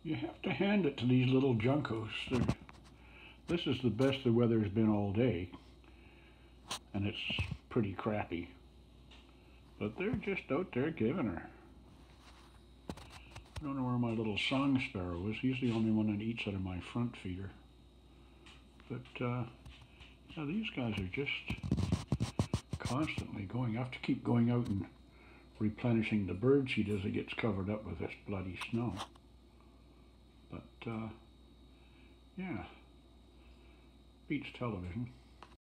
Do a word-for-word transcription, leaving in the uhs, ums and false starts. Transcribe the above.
You have to hand it to these little Juncos. They're, this is the best the weather's been all day, and it's pretty crappy. But they're just out there giving her. I don't know where my little song sparrow is. He's the only one that eats out of my front feeder. But uh, yeah, these guys are just constantly going. I have to keep going out and replenishing the bird seed as it gets covered up with this bloody snow. But uh, yeah, beats television.